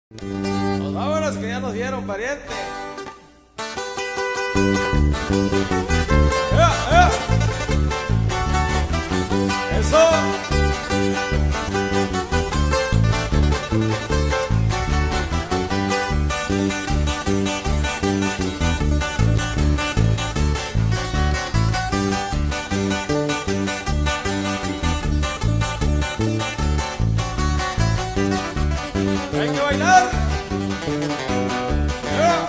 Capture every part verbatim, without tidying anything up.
Pues vámonos que ya nos dieron, pariente. ¡Ea, ea! ¡Eso! ¡Hay que bailar! ¡Ea!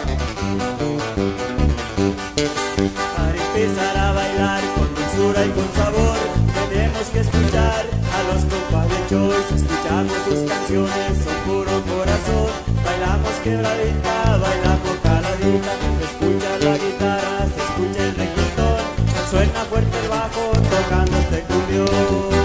Para empezar a bailar con dulzura y con sabor, tenemos que escuchar a los compadres Choice. Escuchamos sus canciones, son puro corazón. Bailamos quebradita, bailamos caladita. Se escucha la guitarra, se escucha el requintón. Suena fuerte el bajo, tocando este cumbión.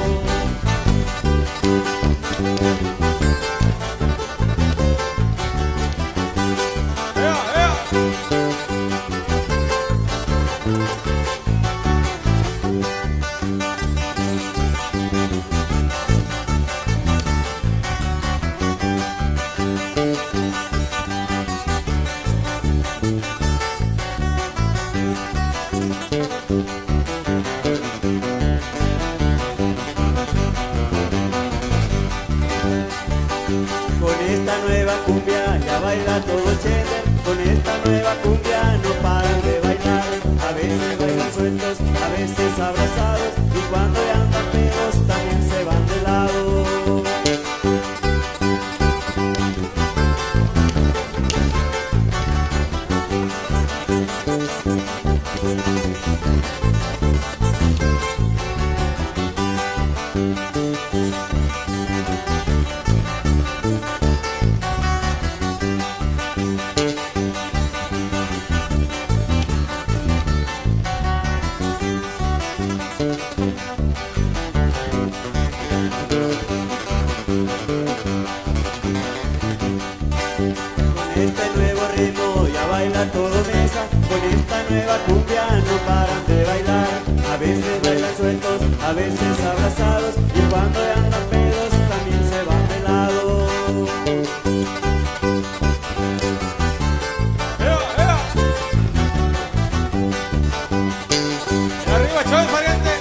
Con esta nueva cumbia ya baila todo chévere. Con esta nueva cumbia no paran de bailar. A veces bailan sueltos, a veces abrazados. Y cuando ya andan pedos también se van de lado. Con este nuevo ritmo ya baila todo mesa. Con esta nueva cumbia no paran de bailar. A veces bailan sueltos, a veces abrazados. Y cuando ya andan pedos también se van de lado. ¡Ea, ea! ¡Y arriba, Choice, pariente!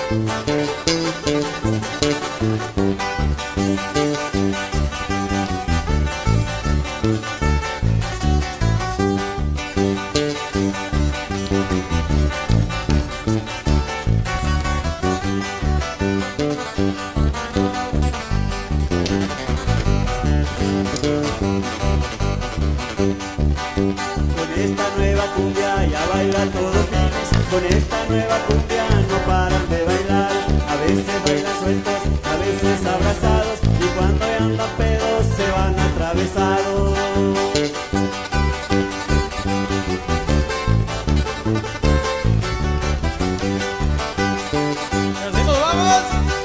Con esta nueva cumbia ya baila todo feliz. Con esta nueva cumbia no paran de bailar. A veces bailan sueltos, a veces abrazados. Y cuando ya andan pedos se van atravesados. ¡Y así nos vamos!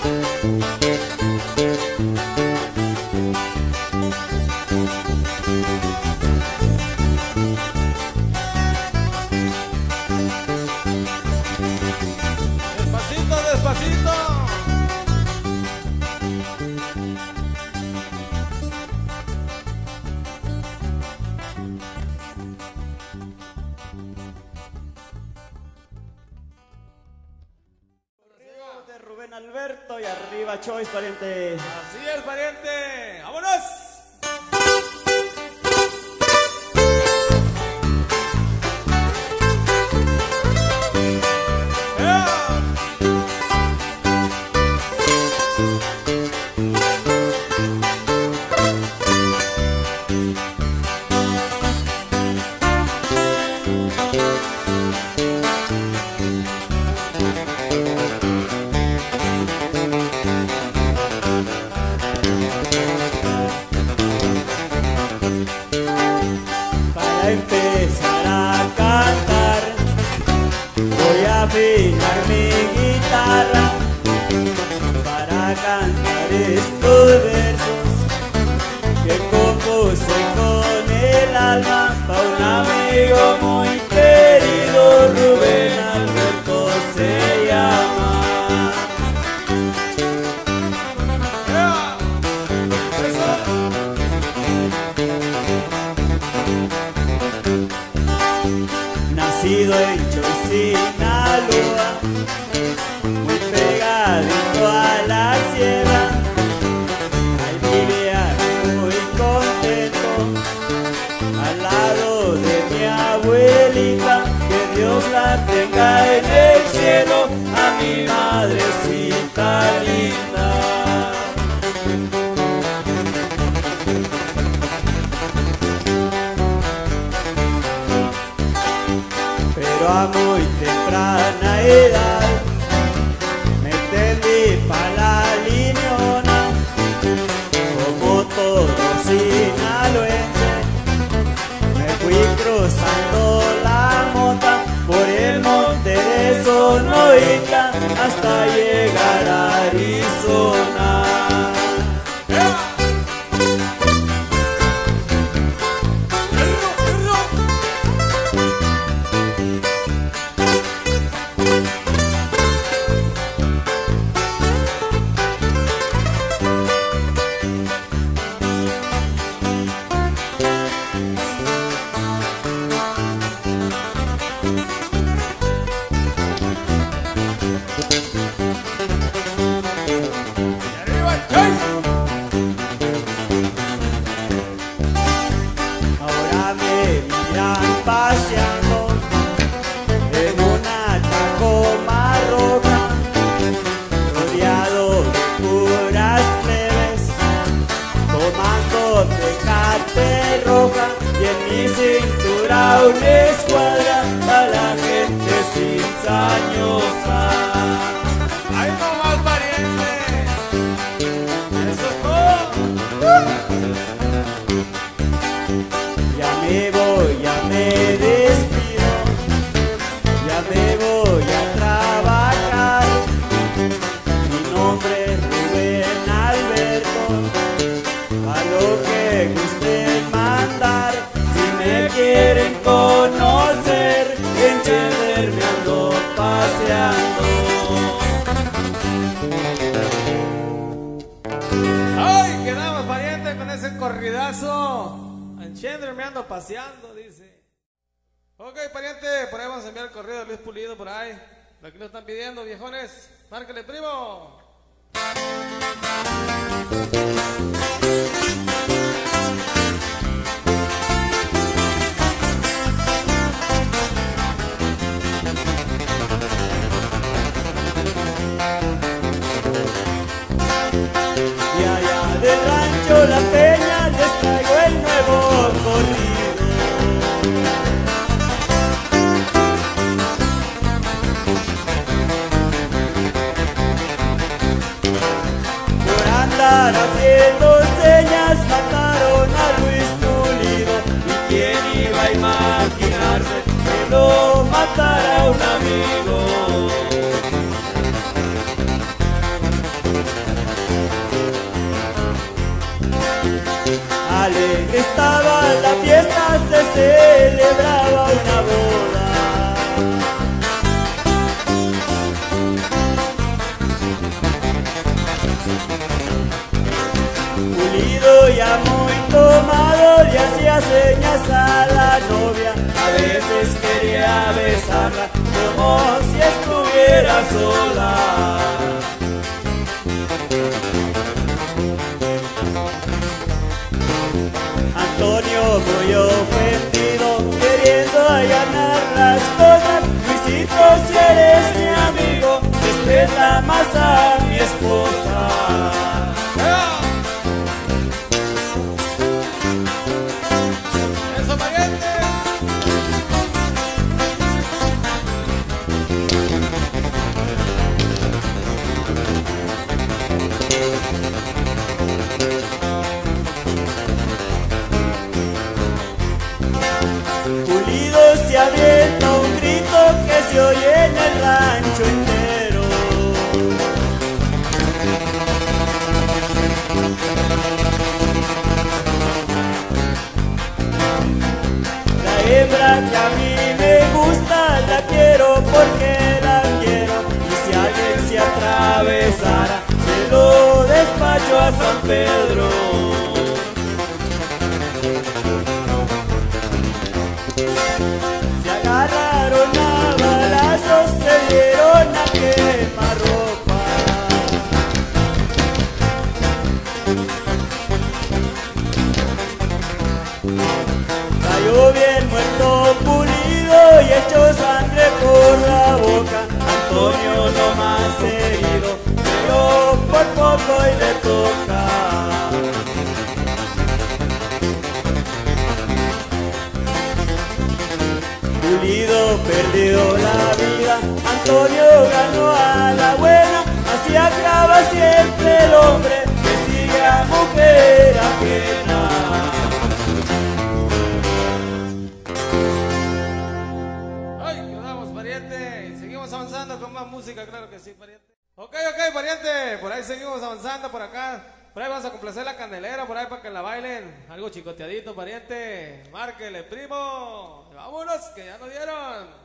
Despacito, despacito. De Rubén Alberto y arriba Choice, pariente. Así es, pariente. ¡Vámonos! ¡Ea! nacido en Choix, Sinaloa, muy pegadito a la sierra. Ahí vivía muy contento al lado de mi abuelita, que Dios la tenga en el cielo, a mi madrecita linda. Pero a muy temprana edad me tendí pa' la Limiona, como todo sinaloense me fui cruzando la mota por el monte de Sonoita hasta llegar a Arizona. Ahora me miran paseando en una Tacoma roja, rodeado de puras plebes, tomando Tecate roja, y en mi cintura una escuadra a la gente cizañosa. ¡Ay, no más, pariente! ¡Eso es todo! Ya me voy, ya me despido, ya me voy a trabajar. Mi nombre es Rubén Alberto, a lo que gusten mandar. Si me quieren conocer, en Cheder me ando paseando. ¡Ay, quedamos, pariente, con ese corridazo! En Cheder me ando paseando, dice. Ok, pariente, por ahí vamos a enviar el correo de Luis Pulido por ahí. Lo que nos están pidiendo, viejones. Márcale, primo. Y allá del rancho La Peña les traigo el nuevo corrido. Por andar haciendo señas mataron a Luis Pulido, y quién iba a imaginarse que lo matara un amigo. Alegre estaba la fiesta, se celebraba una boda. Pulido ya muy tomado le hacía señas a la novia, a veces quería besarla como si estuviera sola. Antonio muy ofendido, queriendo allanar las cosas. Luisito, si eres mi amigo, respeta más a mi esposa. ¡Eso, pariente! Pulido se avienta un grito que se oye en el rancho entero. La hembra que a mí me gusta la quiero porque la quiero, y si alguien se atravesara se lo despacho a San Pedro. Se agarraron perdido la vida, Antonio ganó a la buena, así acaba siempre el hombre que sigue a mujer ajena. Ay, quedamos, pariente. Seguimos avanzando con más música, claro que sí, pariente. Ok, ok, pariente, por ahí seguimos avanzando por acá. Por ahí vamos a complacer la candelera, por ahí para que la bailen. Algo chicoteadito, pariente. Márquele, primo. Vámonos, que ya nos dieron.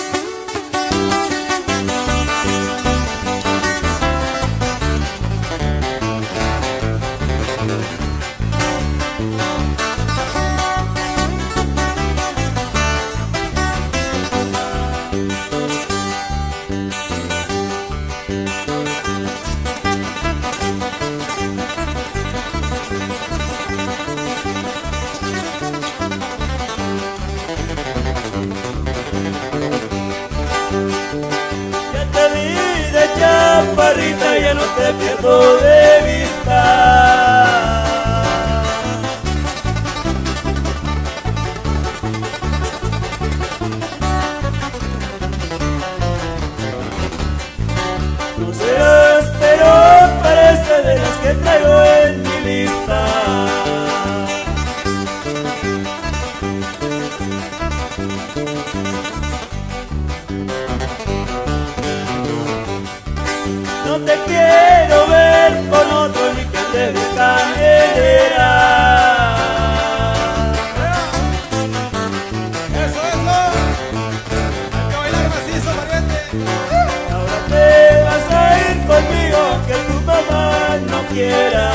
Chaparrita, ya no te pierdo de vista. No serás, pero parece de las que traigo en mi lista. No te quiero ver con otro ni que te dé candelera. Eso, eso. Hay que bailar macizo, pariente. Ahora te vas a ir conmigo aunque tu mamá no quiera.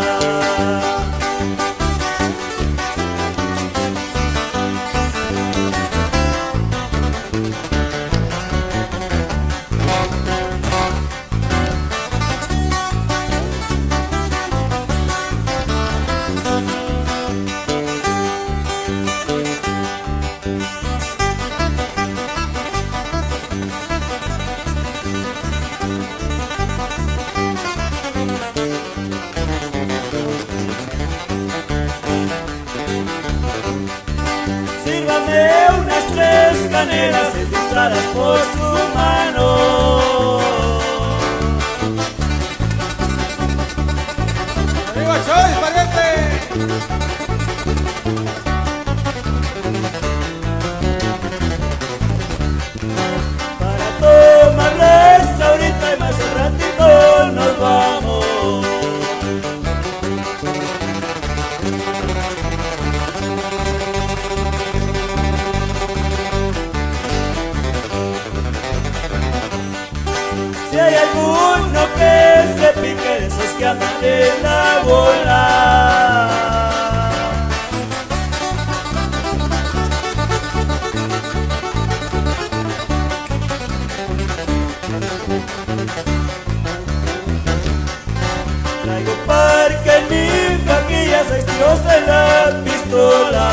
Sírvame unas tres canelas endulzadas por su mano. ¡Arriba, Choy, pariente! Para tomarles ahorita y más un ratito nos vamos. Si hay alguno que se pique de esos que andan en la bola, traigo un parque en mi vaquilla, seis tiros en la pistola.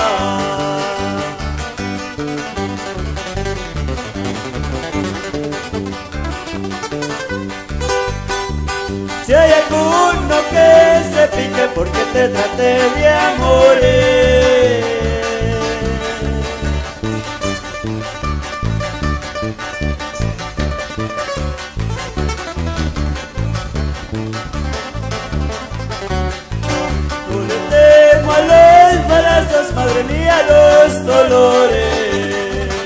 Si hay alguno que se pique porque te trate de amores, no le temo a los balazos, madre mía, los dolores.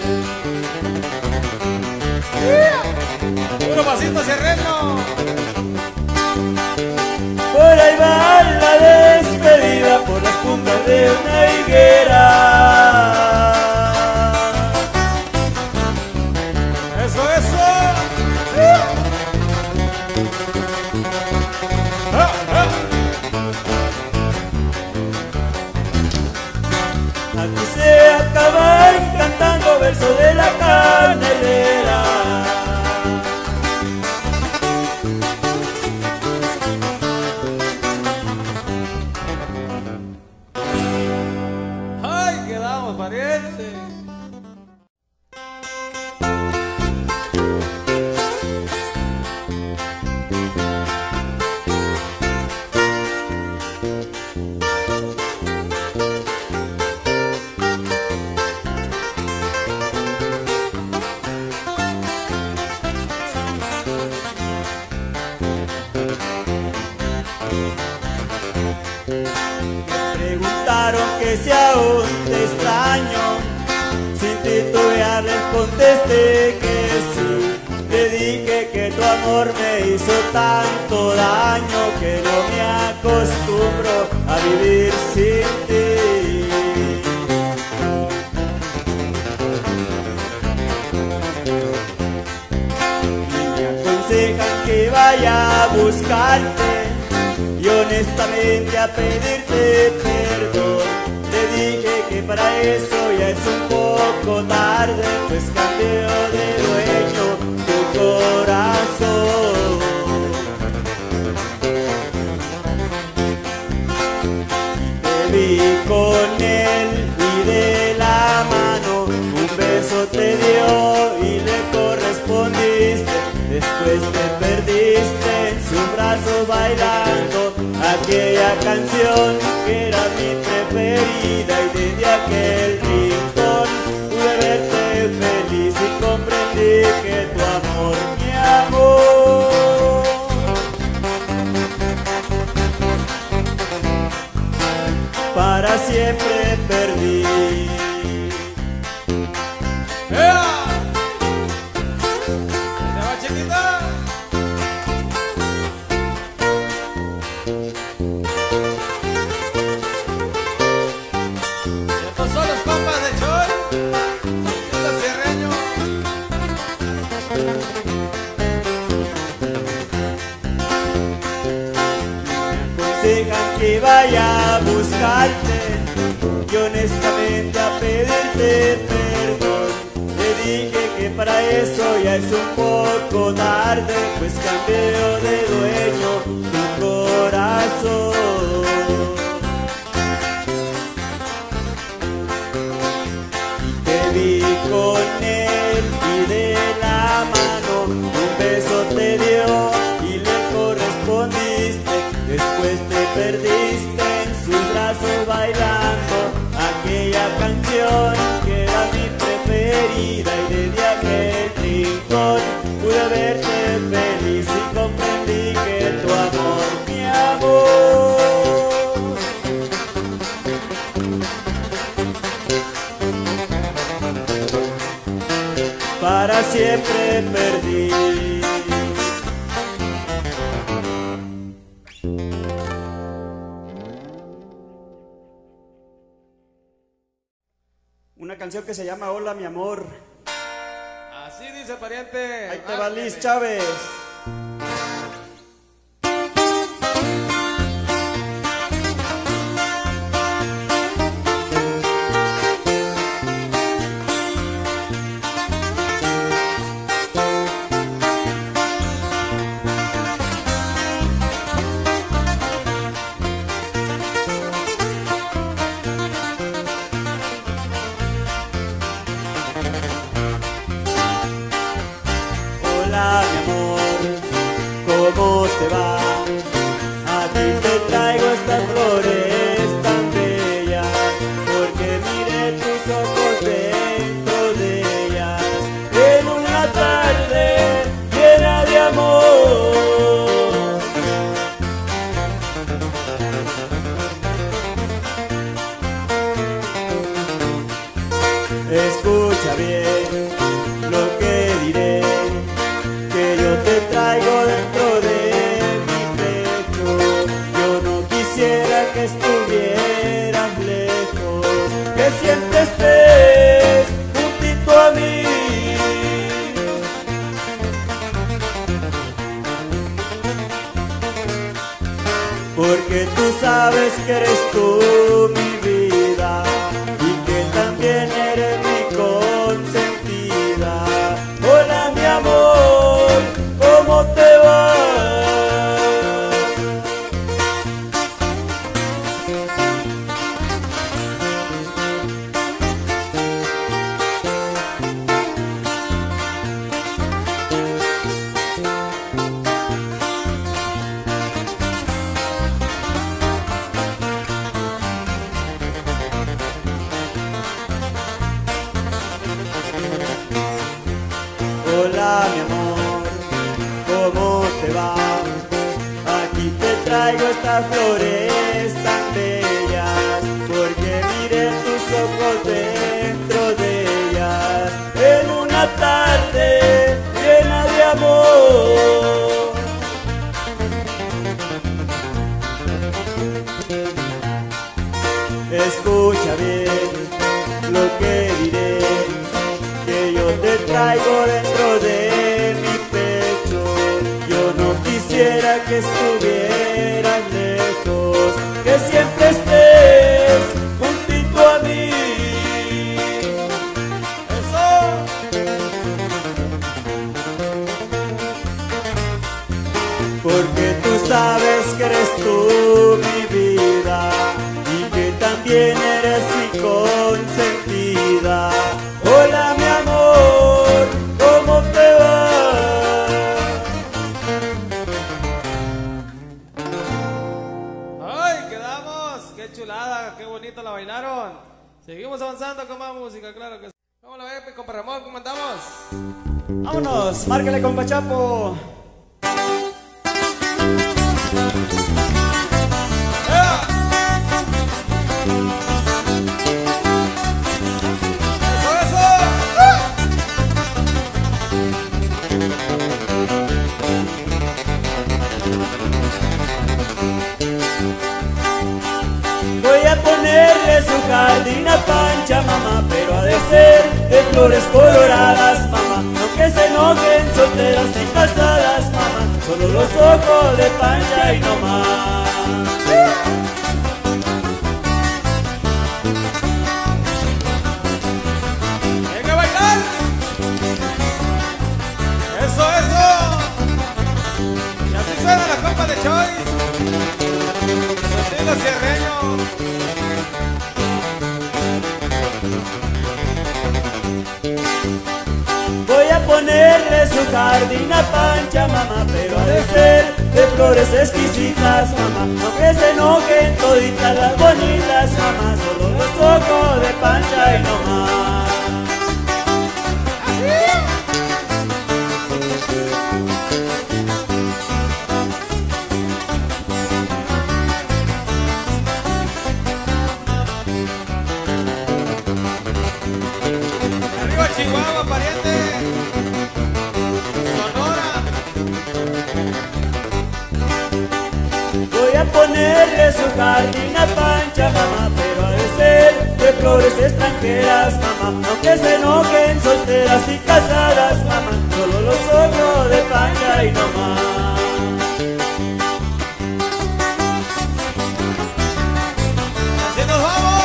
Puro pasito serreno. Por ahí va la despedida por las cumbres de una higuera. Eso, eso. Ah, ah. Aquí se acaban cantando versos de la candelera. Ay, quedamos, pariente. dije si aún te extraño. Sin titubear les contesté que sí. Le dije que tu amor me hizo tanto daño que no me acostumbro a vivir sin ti. Y me aconsejan que vaya a buscarte y honestamente a pedirte perdón. Le dije que para eso ya es un poco tarde, pues cambió de dueño tu corazón. Y te vi con él y de la mano un beso te dio y le correspondiste. Después te perdiste en su brazo bailando aquella canción que era mi preferida, y desde aquel rincón pude verte feliz y comprendí que tu amor, mi amor, para siempre perdí. ¡Ea! ¡Se va, chiquita! Estos son los compas de Choy, los cierreños. Me aconsejan que vaya a buscarte y honestamente a pedirte perdón. Le dije que para eso ya es un poco tarde, pues cambió de dueño tu corazón. Y te vi con él y de la mano un beso te dio y le correspondiste. Después te perdiste en sus brazos bailando aquella canción que era mi preferida, y desde aquel rincón pude verte feliz y comprendí que tu amor, mi amor, para siempre perdí. Una canción que se llama Hola mi amor. Así dice, pariente. Ahí te va Liz Chávez. Hola mi amor, ¿cómo te va? A ti te traigo estas flores tan bellas, porque miré tus ojos dentro de ellas, en una tarde llena de amor. Escucha bien lo que diré, que yo te traigo dentro de mi pecho. Yo no quisiera que estuvieras lejos, que siempre estés juntito a mí. Porque tú sabes que eres tú mi vida y que también eres mi consentida. Hola mi amor, ¿cómo te va? Hola mi amor, ¿cómo te va? Aquí te traigo estas flores tan bellas, porque mire miré tus ojos dentro de ella en una tarde llena de amor. Escucha bien lo que diré, que yo te traigo dentro de mi pecho. Yo no quisiera que estuvieras lejos, que siempre estés juntito a mí. Eso. Porque tú sabes que eres tú mi vida y que también eres mi consentida. Hola mi amor, ¿cómo te va? Ay, quedamos. Qué chulada, qué bonito la bailaron. Seguimos avanzando con más música, claro que sí. ¿Cómo la ve, compa Ramón? ¿Cómo andamos? Vámonos, márcale compa Chapo. Ponerle su jardín a Pancha, mamá, pero ha de ser de flores coloradas, mamá. No que se enojen solteras ni casadas, mamá, solo los ojos de Pancha y no más. ¡Venga a bailar! ¡Eso, eso! Y así suena la compa de Choice. Estilo cierreño. Voy a ponerle su jardín a Pancha, mamá, pero ha de ser de flores exquisitas, mamá. No que se enojen toditas las bonitas, mamá, solo los ojos de Pancha y no más. ¡Arriba Chihuahua, pariente! ¡Sonora! Voy a ponerle su jardín a Pancha, mamá, pero ha de ser de flores extranjeras, mamá. No que se enojen solteras y casadas, mamá, solo los ojos de Pancha y no más. ¡Así nos vamos!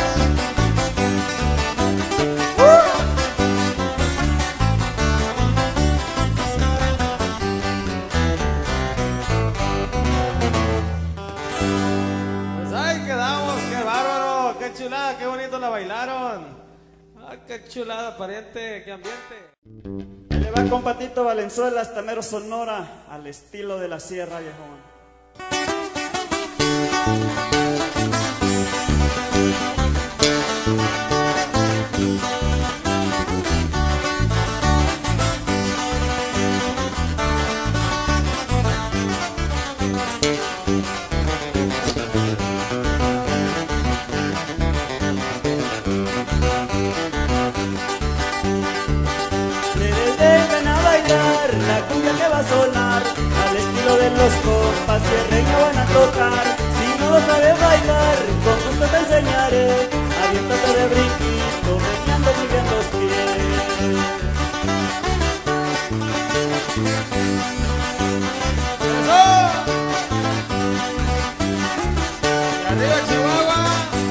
¡Qué chulada! ¡Qué bonito la bailaron! ¡Ah, qué chulada, pariente! ¡Qué ambiente! Le va con Patito Valenzuela hasta mero Sonora, al estilo de la sierra, viejón. La cumbia que va a sonar al estilo de los compas cierreños van a tocar. Si no lo sabes bailar, con gusto te enseñaré. Aviéntate de brinquito, meneando muy bien los pies. ¡Eso! ¡Y arriba Chihuahua!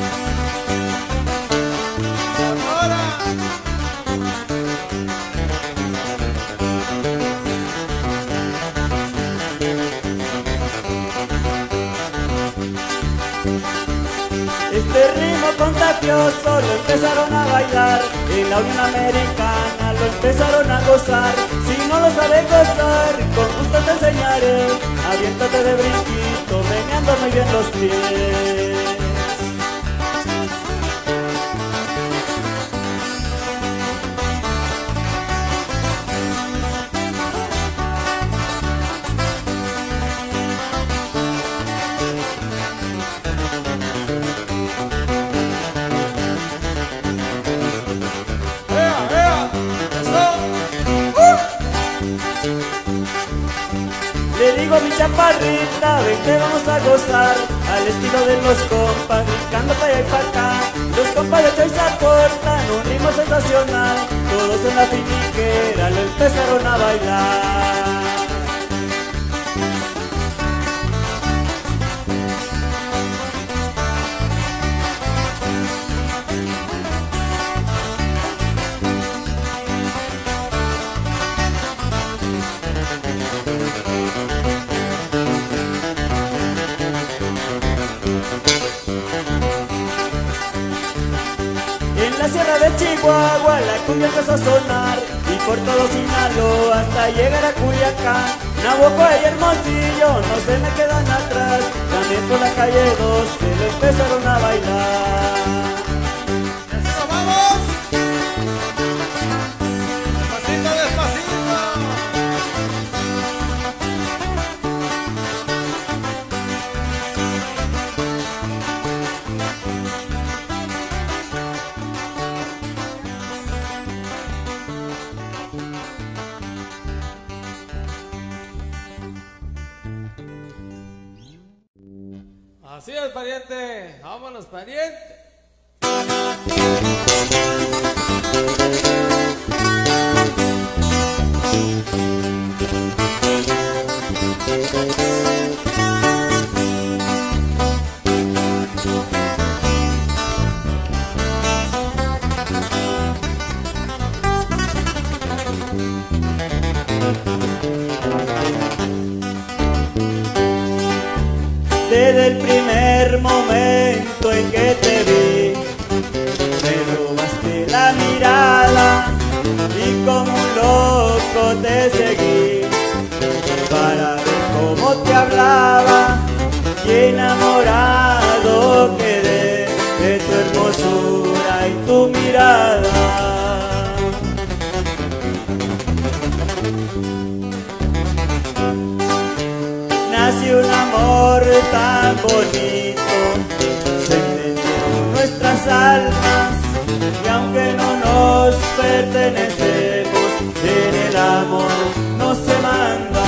¡Sonora! Este ritmo contagioso lo empezaron a bailar, en la Unión Americana lo empezaron a gozar. Si no lo sabes gozar, con gusto te enseñaré. Aviéntate de brinquito, meneando muy bien los pies. chaparrita, ven que vamos a gozar al estilo de los compas, brincando para allá y para acá. Los compas de Choice aportan un ritmo sensacional, todos en la finiquera lo empezaron a bailar. En la sierra de Chihuahua la cumbia empezó a sonar, y por todo Sinaloa hasta llegar a Culiacán. Navojoa y Hermosillo no se me quedan atrás, también por la calle dos se lo empezaron a bailar. ¡Y así nos vamos! ¡Despacito, despacito! Así es, pariente. Vámonos, pariente. Desde el primer momento en que te vi, me robaste la mirada y como un loco te seguí para ver cómo te hablaba, y enamorado quedé de tu hermosura y tu mirada. Nació un amor tan bonito, se entendieron nuestras almas, y aunque no nos pertenecemos, en el amor no se manda.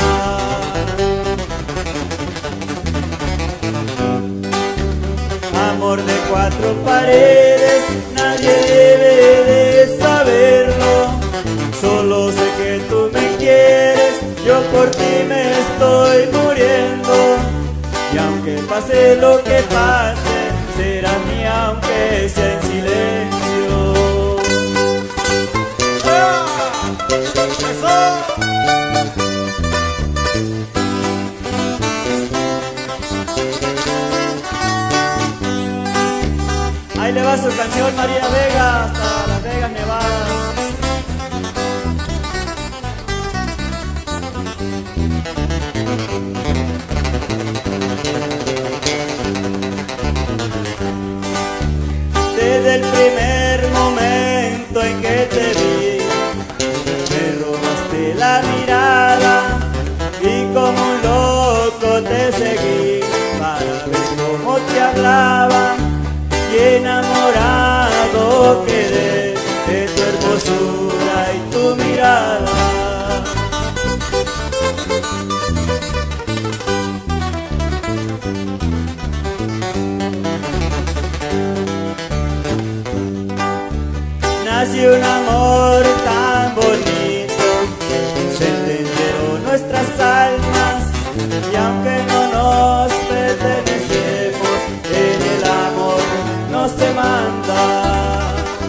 Amor de cuatro paredes, nadie debe de saberlo, solo sé que tú me quieres, yo por ti me estoy muriendo, y aunque pase lo que pase, será mía aunque sea en silencio. ¡Ah! ¡Eso! Ahí le va su canción María Vega, hasta Las Vegas, Nevada. Desde el primer momento en que te vi, me robaste la mirada y como un loco te seguí para ver cómo te hablaba, y enamorado quedé de tu hermosura y tu mirada. Nació un amor tan bonito, se entendieron nuestras almas, y aunque no nos pertenecemos, en el amor no se manda.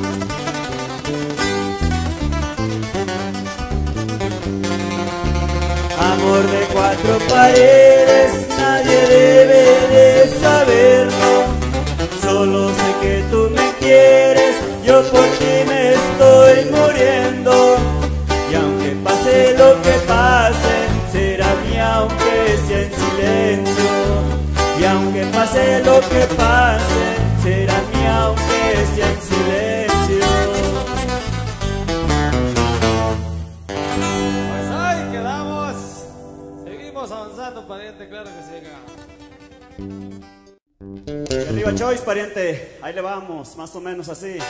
Amor de cuatro paredes, nadie debe de saberlo, solo sé que tú me quieres, yo por ti me estoy muriendo, y aunque pase lo que pase, será mía aunque sea en silencio, y aunque pase lo que pase, será mía aunque sea en silencio. Pues ahí quedamos. Seguimos avanzando, pariente, claro que sí. Y arriba Choice, pariente, ahí le vamos, más o menos así.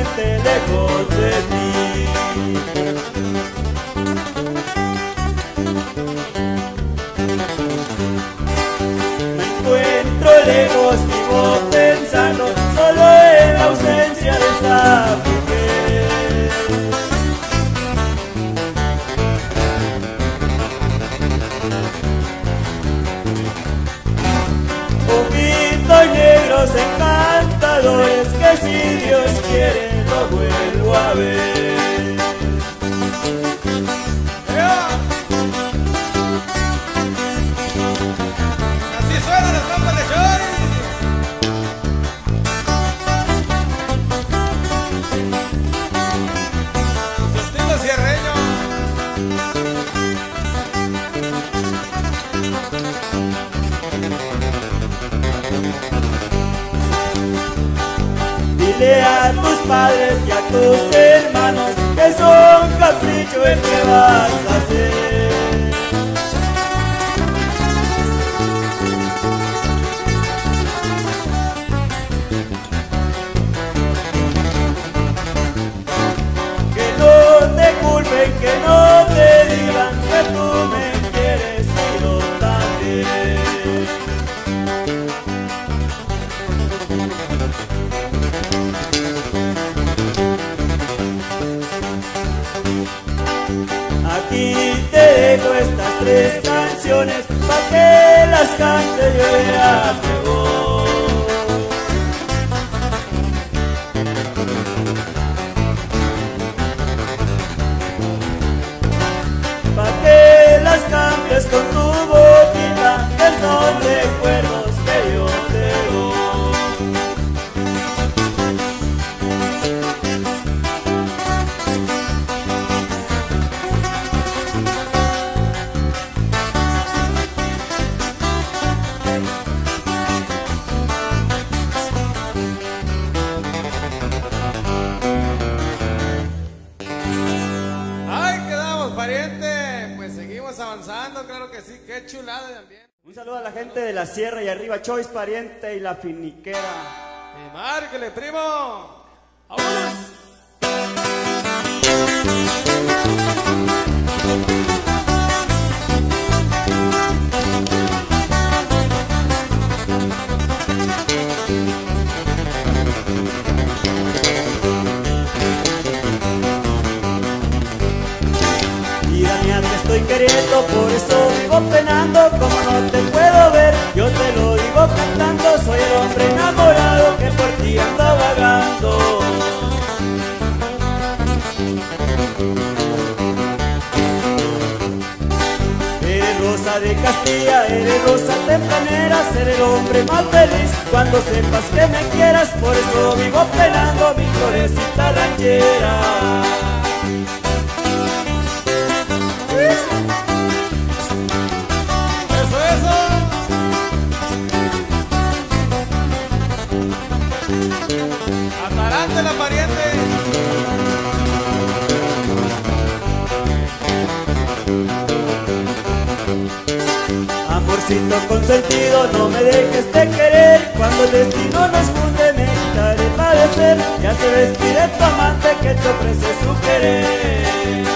presente lejos de ti. Me encuentro lejos, vivo pensando solo en la ausencia de esa mujer. Ojitos negros encantadores que si Dios quiere lo vuelvo a ver. Así suenan los compas de Choy. Su estilo cierreño. Dile a tus padres y a tus hermanos que son capricho el que vas a hacer. Que no te culpen, que no te digan que tú me quieres y yo también. Aquí te dejo estas tres canciones pa' que las cante yo ya te voy. Pa' que las cantes con tu boquita, que son recuerdos que yo te doy. Avanzando, claro que sí, qué chulada de ambiente. Un saludo a la gente de la Sierra y Arriba Choice, pariente, y la Finiquera. Y márquele, primo. ¡Vámonos! Estoy queriendo, por eso vivo penando, como no te puedo ver, yo te lo digo cantando, soy el hombre enamorado que por ti anda vagando. Eres rosa de Castilla, eres rosa tempranera, ser el hombre más feliz cuando sepas que me quieras, por eso vivo penando mi florecita ranchera. Eso, eso. Atarante la pariente. Amorcito consentido, no me dejes de querer. Cuando el destino nos junte me quitaré el padecer. Ya se vestiré tu amante que te ofrece su querer.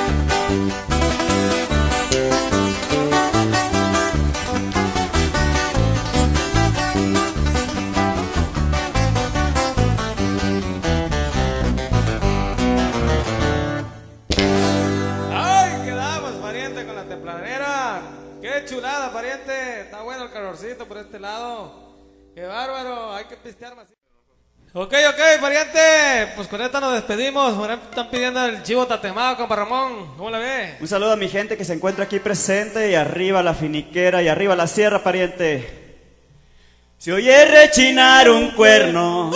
Qué chulada, pariente. Está bueno el calorcito por este lado. Qué bárbaro, hay que pistear más. Ok, ok, pariente. Pues con esta nos despedimos. Ahora están pidiendo el chivo tatemado, compa Ramón. ¿Cómo la ve? Un saludo a mi gente que se encuentra aquí presente. Y arriba la Finiquera y arriba la Sierra, pariente. Se oye rechinar un cuerno.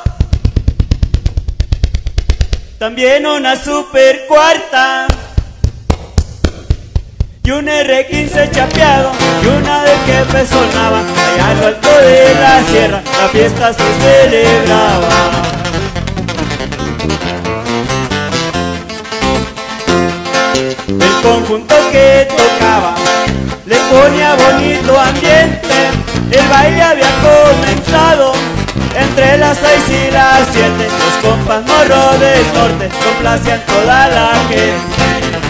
También una super cuarta. Y un erre quince chapeado, y una de jefe sonaba. Allá a lo alto de la sierra, la fiesta se celebraba. El conjunto que tocaba le ponía bonito ambiente. El baile había comenzado, Entre las seis y las siete, los compas morros del norte complacían toda la gente.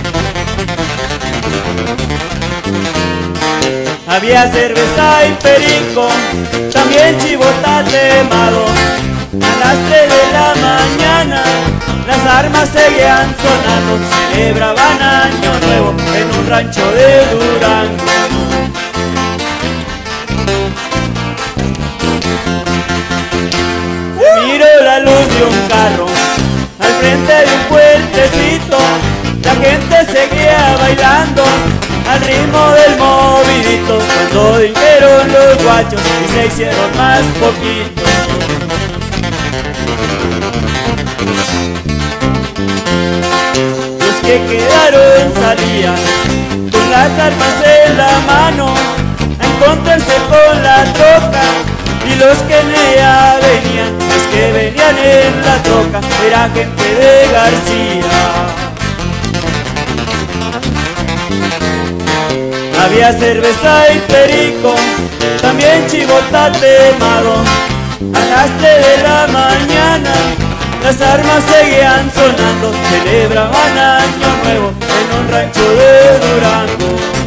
Había cerveza y perico, también chivota quemado. A las tres de la mañana las armas seguían sonando. Celebraban año nuevo en un rancho de Durango. Se miró la luz de un carro al frente de un puentecito. La gente seguía bailando al ritmo del movidito, cuando dijeron los guachos y se hicieron más poquitos. Los que quedaron salían con las armas en la mano a encontrarse con la troca, y los que en ella venían, los que venían en la troca, era gente de García. Había cerveza y perico, también chivota quemado. A las tres de la mañana las armas seguían sonando. Celebraban año nuevo en un rancho de Durango.